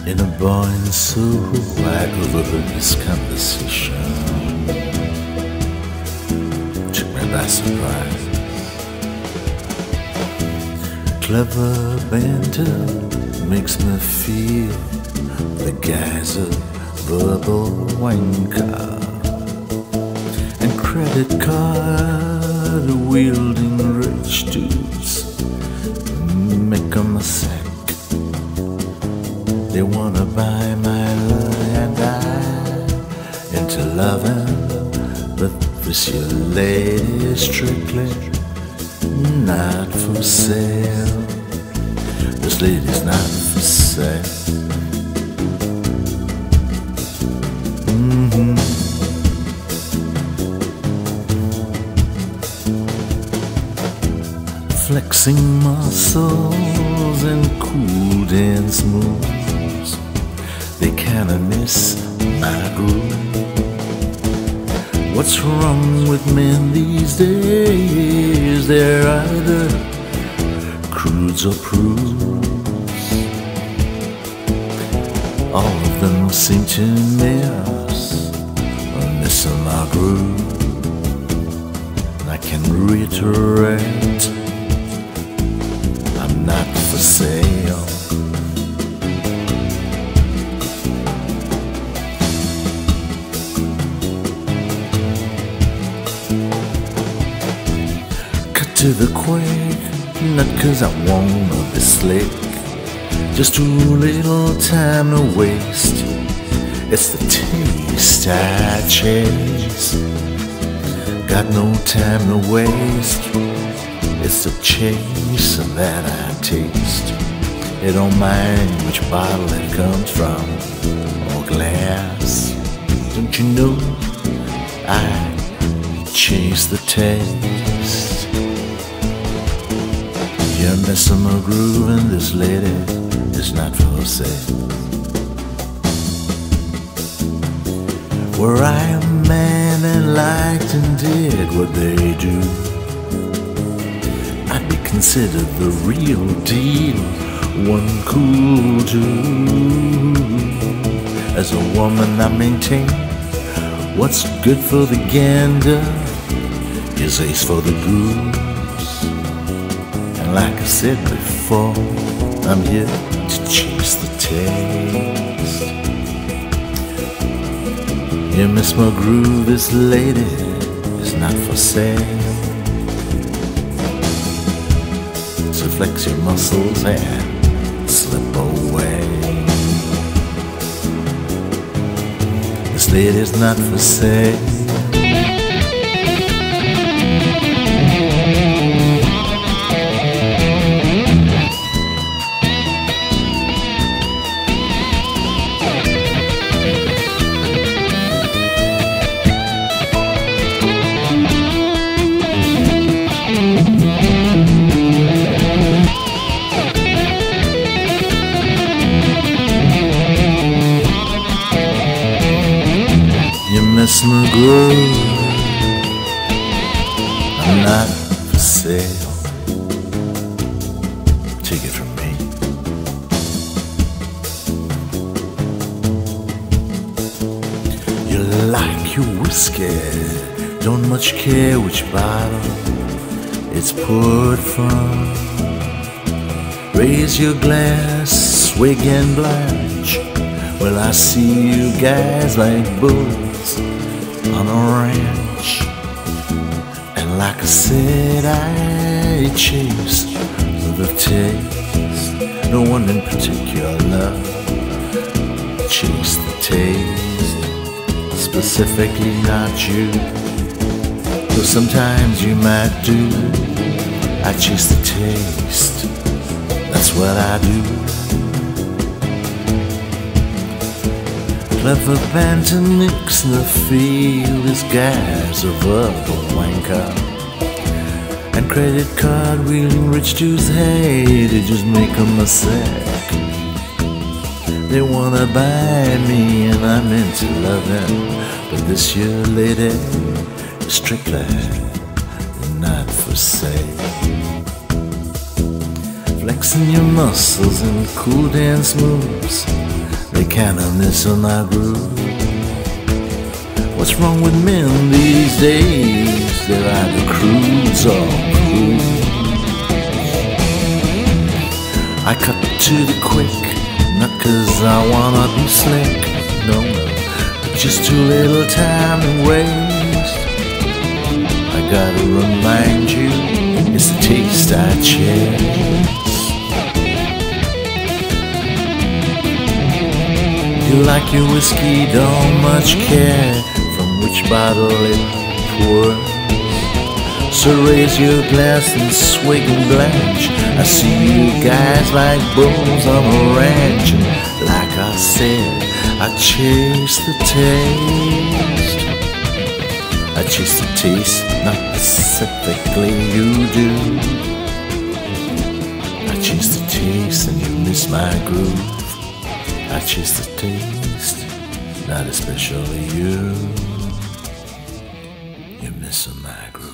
In a boring soul, I overheard this conversation. Took me by surprise. Clever banter makes me feel the guy's a verbal wanker. And credit card wielding rich dudes make 'em a sack. They wanna buy my love and I into loving, but this your lady's strictly not for sale. This lady's not for sale. Flexing muscles and cool dance moves, they kinda miss my groove. What's wrong with men these days? They're either crudes or prudes. All of them seem to miss my groove. And I can reiterate, I'm not for sale. Cut to the quick, not 'cause I wanna be slick, just too little time to waste. It's the taste I chase. Got no time to waste. It's the chase that I taste. It don't mind which bottle it comes from or glass. Don't you know I chase the taste? You're missing my groove and this lady is not for sale. Were I a man and liked and did what they do, I'd be considered the real deal, one cool dude. As a woman I maintain, what's good for the gander is ace for the goose. And like I said before, I'm here to chase the taste. You miss my groove, this lady is not for sale. So flex your muscles and slip away. This lady's not for sale. Miss my groove, I'm not for sale. Take it from me. You like your whiskey, don't much care which bottle it's poured from. Raise your glass, swig and blanch. Well, I see you guys like bulls on a ranch. And like I said, I chase the taste. No one in particular, chase the taste. Specifically not you, though sometimes you might do. I chase the taste, that's what I do. Clever banter mix in the field, this guy's a verbal wanker. And credit card wielding rich dudes, hey, they just make 'em a sack. They wanna buy me and I'm into loving, but this year lady is strictly not for sale. Flexing your muscles and cool dance moves, kinda missing my groove. What's wrong with men these days? They're either crudes or crude. I cut to the quick, not 'cause I wanna be slick, no, but just too little time to waste. I gotta remind you, it's the taste I chase. You like your whiskey, don't much care from which bottle it pours. So raise your glass and swig and blanch. I see you guys like bulls on a ranch. And like I said, I chase the taste. I chase the taste, not specifically you do. I chase the taste and you miss my groove. I chase the taste, not especially you. You're missing my groove.